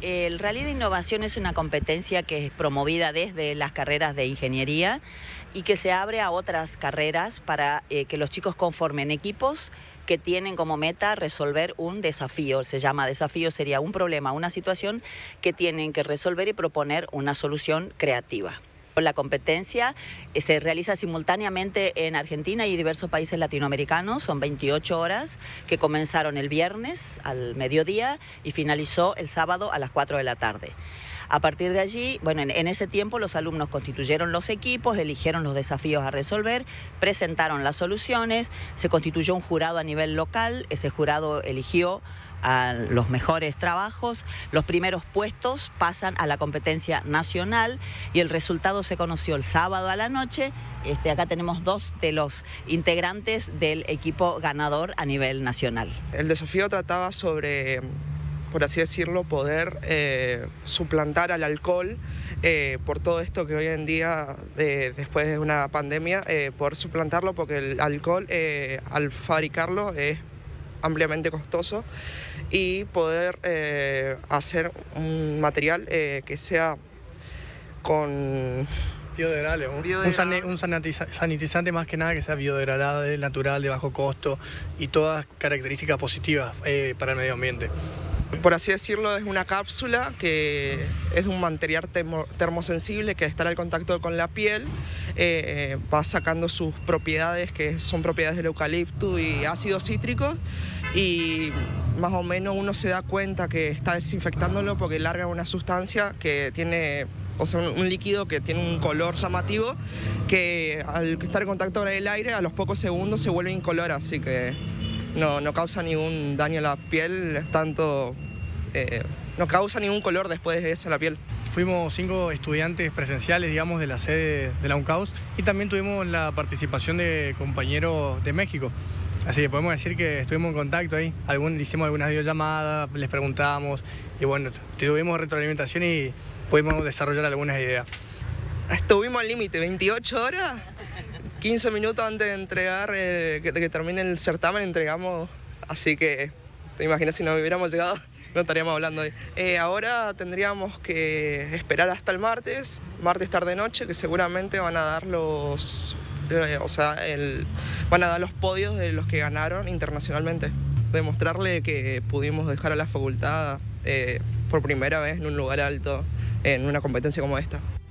El Rally de Innovación es una competencia que es promovida desde las carreras de ingeniería y que se abre a otras carreras para que los chicos conformen equipos que tienen como meta resolver un desafío. Se llama desafío, sería un problema, una situación que tienen que resolver y proponer una solución creativa. La competencia se realiza simultáneamente en Argentina y diversos países latinoamericanos. Son 28 horas que comenzaron el viernes al mediodía y finalizó el sábado a las 4 de la tarde. A partir de allí, bueno, en ese tiempo los alumnos constituyeron los equipos, eligieron los desafíos a resolver, presentaron las soluciones, se constituyó un jurado a nivel local, ese jurado eligió a los mejores trabajos, los primeros puestos pasan a la competencia nacional y el resultado se conoció el sábado a la noche. Acá tenemos dos de los integrantes del equipo ganador a nivel nacional. El desafío trataba sobre, por así decirlo, poder suplantar al alcohol por todo esto que hoy en día, después de una pandemia, poder suplantarlo porque el alcohol al fabricarlo es ampliamente costoso y poder hacer un material que sea con biodegradable, un sanitizante más que nada que sea biodegradable, natural, de bajo costo y todas características positivas para el medio ambiente. Por así decirlo, es una cápsula que es de un material termosensible que estará al contacto con la piel, va sacando sus propiedades, que son propiedades del eucalipto y ácidos cítricos, y más o menos uno se da cuenta que está desinfectándolo porque larga una sustancia que tiene, o sea, un líquido que tiene un color llamativo que al estar en contacto con el aire a los pocos segundos se vuelve incolor, así que no causa ningún daño a la piel, no causa ningún color después de eso a la piel. Fuimos 5 estudiantes presenciales, digamos, de la sede de la UNCAUS y también tuvimos la participación de compañeros de México. Así que podemos decir que estuvimos en contacto ahí, hicimos algunas videollamadas, les preguntamos y bueno, tuvimos retroalimentación y pudimos desarrollar algunas ideas. Estuvimos al límite, 28 horas, 15 minutos antes de entregar, que termine el certamen entregamos, así que te imaginas si no hubiéramos llegado, no estaríamos hablando hoy. Ahora tendríamos que esperar hasta el martes tarde-noche, que seguramente van a dar van a dar los podios de los que ganaron internacionalmente. Demostrarle que pudimos dejar a la facultad por primera vez en un lugar alto en una competencia como esta.